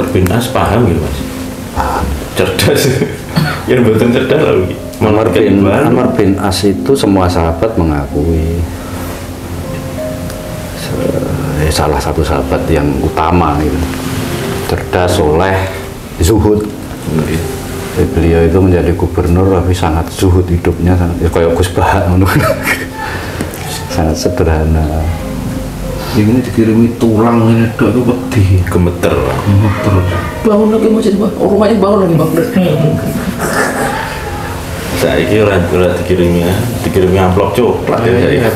bin As paham gitu mas? Paham. Cerdas. Yang betul cerdas lalu. Amr bin As itu semua sahabat mengakui salah satu sahabat yang utama gitu. Cerdas, soleh, zuhud. Beliau itu menjadi gubernur tapi sangat zuhud hidupnya, sangat ya kayak Gus Bahat sangat sederhana. Ini dikirimi tulang ini dok itu pedih. Gemeter. Bangun lagi masjid bang, rumahnya bangun lagi bang. Saya kira dikirimi amplop coklat ya saya.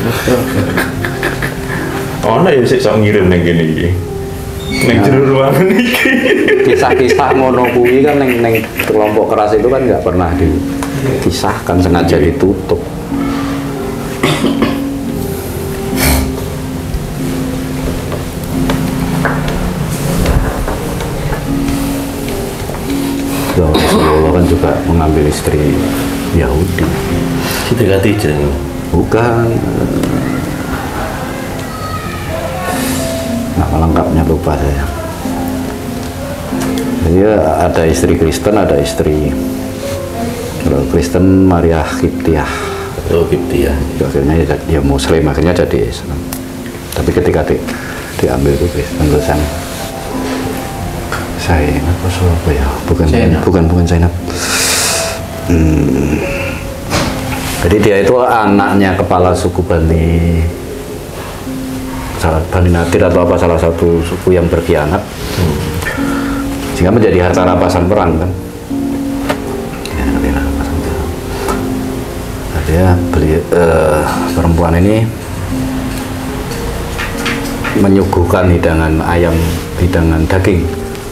Oh nah ya sih sok ngirim neng gini iki. Neng jero ruangan iki. Kisah-kisah ngono kuwi kan neng kelompok keras itu kan nggak pernah dikisahkan, sengaja ditutup. Rasulullah kan juga mengambil istri Yahudi. Siti Khadijah. Bukan. Nama lengkapnya lupa saya. Dia ada istri Kristen, ada istri kalau Kristen Maria Kiptiah. Oh Kiptiah. Akhirnya dia Muslim, akhirnya jadi Islam. Tapi ketika diambil itu Kristen terusan saya apa apa ya? Bukan Zainab. Jadi dia itu anaknya kepala suku Bani Nadir atau apa, salah satu suku yang berkhianat, sehingga menjadi harta rampasan perang kan. Nah, dia perempuan ini menyuguhkan hidangan ayam, hidangan daging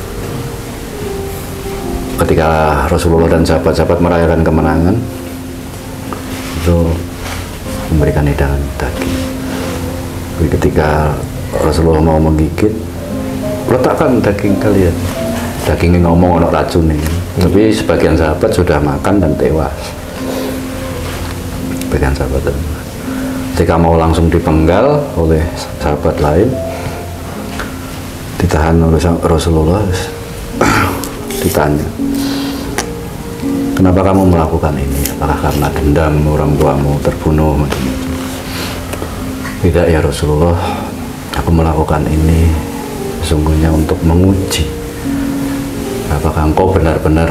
ketika Rasulullah dan sahabat-sahabat merayakan kemenangan, itu memberikan hidangan daging. Jadi ketika Rasulullah mau menggigit, letakkan daging kalian. Dagingnya ngomong ada racun ini. Tapi sebagian sahabat sudah makan dan tewas. Sebagian sahabat tewas. Ketika mau langsung dipenggal oleh sahabat lain, ditahan oleh Rasulullah, ditanya, kenapa kamu melakukan ini? Apakah karena dendam orang tuamu terbunuh? Tidak ya Rasulullah, aku melakukan ini sesungguhnya untuk menguji apakah engkau benar-benar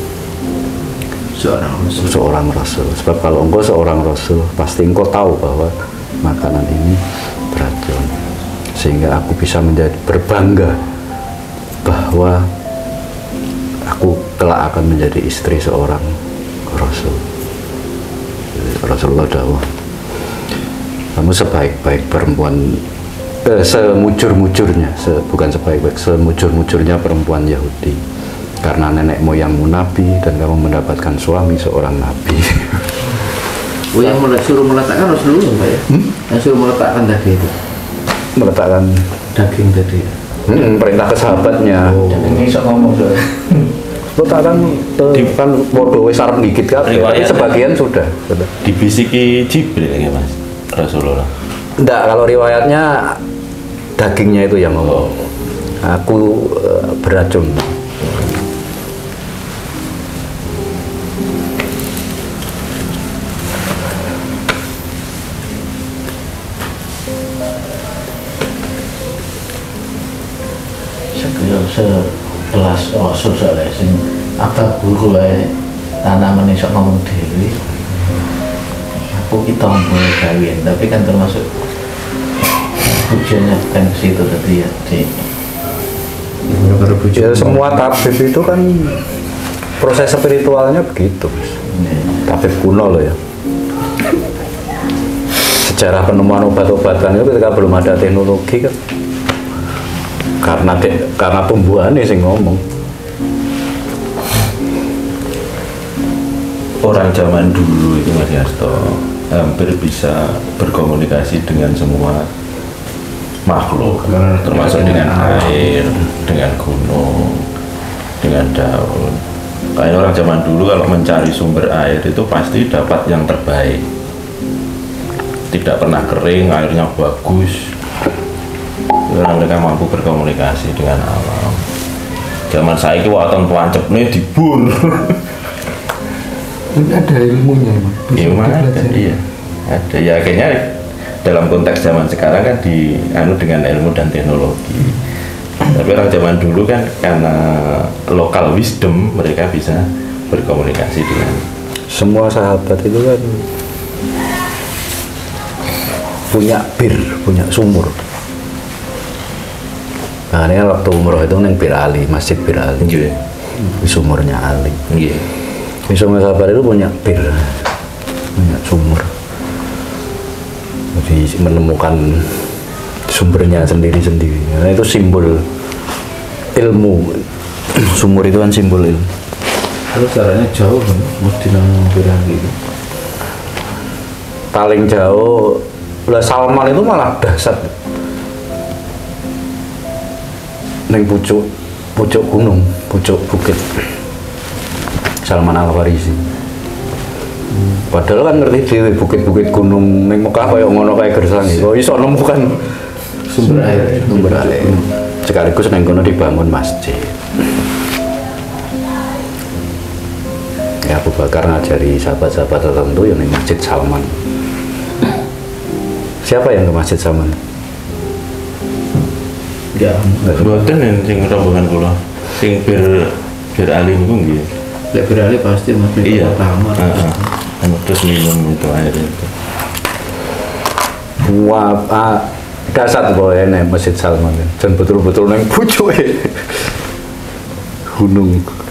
seorang Rasul. Sebab kalau engkau seorang Rasul, pasti engkau tahu bahwa makanan ini beracun, sehingga aku bisa menjadi berbangga bahwa aku telah akan menjadi istri seorang Rasul. Rasulullah dawuh, kamu sebaik-baik perempuan, semujur-mujurnya, bukan sebaik-baik, semujur-mujurnya perempuan Yahudi, karena nenek moyangmu nabi dan kamu mendapatkan suami seorang nabi. Oh yang suruh meletakkan Rasulullah Pak ya? Yang suruh meletakkan daging itu? Meletakkan daging tadi ya? Perintah ke sahabatnya. Ini bisa ngomong soalnya. Letakkan kan bodoh wis arep gigit kabeh, tapi sebagian sudah. Dibisiki Jibril ya mas Rasulullah. Enggak, kalau riwayatnya dagingnya itu yang ngomong. Aku beracun. Sekelas Rasul soalnya sing apa guru wae tanaman iso ngomong dewi. Aku kita boleh kawin, tapi kan termasuk tujuannya kan ke situ tadi ya. Ya, semua tabib itu kan proses spiritualnya begitu. Tabib kuno loh ya. Sejarah penemuan obat-obatan itu ketika belum ada teknologi kan. Karena tumbuhannya sih ngomong. Orang zaman dulu itu Mas Yasto hampir bisa berkomunikasi dengan semua makhluk, termasuk dengan air, dengan gunung, dengan daun. Kayak orang zaman dulu kalau mencari sumber air itu pasti dapat yang terbaik, tidak pernah kering, airnya bagus. Mereka mampu berkomunikasi dengan alam. Zaman saiki waton pancepne dibur. Ini ada ilmunya emang. Iya, ada, iya. Ada ya akhirnya dalam konteks zaman sekarang kan dengan ilmu dan teknologi. Tapi orang zaman dulu kan karena lokal wisdom mereka bisa berkomunikasi dengan semua sahabat itu kan punya punya sumur. Nah ini waktu umroh itu neng Bir Ali, Masjid Bir Ali, gitu. Di sumurnya Ali. Iya. Di semua sahabat itu punya punya sumur. Jadi menemukan sumbernya sendiri-sendiri. Nah, itu simbol ilmu. Sumur itu kan simbol ilmu. Terus caranya jauh kan, mesti nang Bir Ali itu. Paling jauh, lah Salman itu malah dahsyat. Neng pucuk gunung, pucuk bukit. Salman Al Farisi. Padahal kan ngerti dhewe bukit-bukit gunung ning Mekah kaya ngono kae gersang. Kok iso nemukan Sumber air. Sekaligus neng kono dibangun masjid. Ya Abu Bakar ngajari sahabat-sahabat tertentu yang neng Masjid Salman. Siapa yang ke Masjid Salman? Ya, Mboten sing rombongan kula. Sing Bir Ali niku nggih. lek Bir Ali pasti Mas Iya. pertama. Terus minum itu air itu. Wah, dasar boy nih Masjid Salman dan betul-betul neng pucuk gunung.